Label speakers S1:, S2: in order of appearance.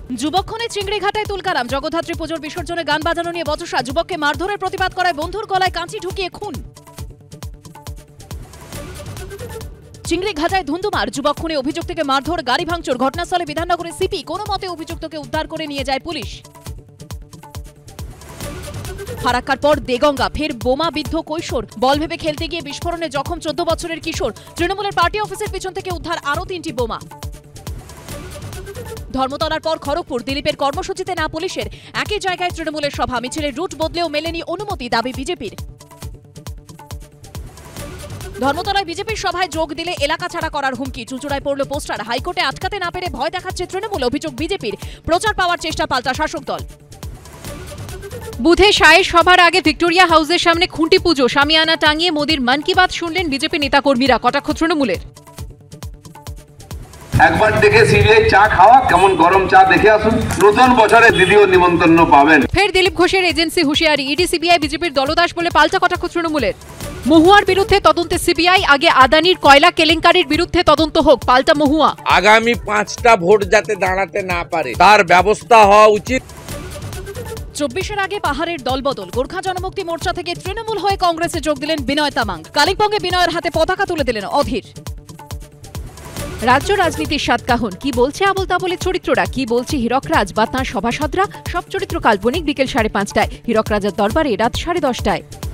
S1: যুবক্ষণে চিংড়িঘাটায় তুলকারাম। জগদ্ধাত্রী পুজোর বিসর্জনে গান বাজানো নিয়ে বচসা। যুবককে মারধরের প্রতিবাদ করায় বন্ধুর গলায় কাঁচি ঢুকিয়ে খুন। চিংড়িঘাটায় ধুন্ধুমার। যুবক খুনে অভিযুক্তকে মারধর, গাড়ি ভাঙচুর। ঘটনাস্থলে বিধাননগরের সিপি। কোনো মতে অভিযুক্তকে উদ্ধার করে নিয়ে যায় পুলিশ। ফারাক্কার পর দেগঙ্গা, ফের বোমা বিদ্ধ কৈশোর। বল ভেবে খেলতে গিয়ে বিস্ফোরণে জখম 14 বছরের কিশোর। তৃণমূলের পার্টি অফিসের পিছন থেকে উদ্ধার আরও 3টি বোমা। ধর্মতলার পর খড়গপুর, দিলীপের কর্মসূচিতে না পুলিশের। একই জায়গায় তৃণমূলের সভা। মিছিলের রুট বদলেও মেলেনি অনুমতি, দাবি বিজেপির। ধর্মতলায় বিজেপির সভায় যোগ দিলে এলাকা ছাড়া করার হুমকি। চুঁচুড়ায় পড়ল পোস্টার। হাইকোর্টে আটকাতে না পেরে ভয় দেখাচ্ছে তৃণমূল, অভিযোগ বিজেপির। প্রচার পাওয়ার চেষ্টা পাল্টা শাসক দল।
S2: বুধে সায়ের সভার আগে ভিক্টোরিয়া হাউসের সামনে খুঁটি পুজো। শামিয়ানা টাঙিয়ে মোদির মন কি বাত শুনলেন বিজেপি নেতাকর্মীরা। কটাক্ষ তৃণমূলের।
S3: একবার দেখে সিবিআই চা খাওয়া, কেমন গরম চা দেখে আসুন। নতুন বছরে দ্বিতীয় নিমন্ত্রণ পাবেন।
S2: ফের দিলীপ ঘোষের এজেন্সি হুঁশিয়ারি। ইডি সিবিআই বিজেপির দলদাস বলে পাল্টা কটাক্ষ তৃণমূলের। মহুয়ার বিরুদ্ধে তদন্তে সিবিআই। আগে আদানির কয়লা কেলেঙ্কারির বিরুদ্ধে তদন্ত হোক, পাল্টা মহুয়া।
S4: আগামী 5টা ভোট যাতে দাঁড়াতে না পারে তার ব্যবস্থা হওয়া উচিত।
S1: 24-এর আগে পাহাড়ের দলবদল। গোর্খা জনমুক্তি মোর্চা থেকে তৃণমূল হয়ে কংগ্রেসে যোগ দিলেন বিনয় তামাং। কালিম্পংয়ে বিনয়ের হাতে পতাকা তুলে দিলেন অধীর।
S2: রাজ্য রাজনীতির সাতকাহন। কি বলছে আবল তাবলের চরিত্ররা, কি বলছে হীরকরাজ বা তাঁর সভাসদরা। সব চরিত্র কাল্পনিক। বিকেল 5:30টায় হীরকরাজের দরবারে রাত 10:30টায়।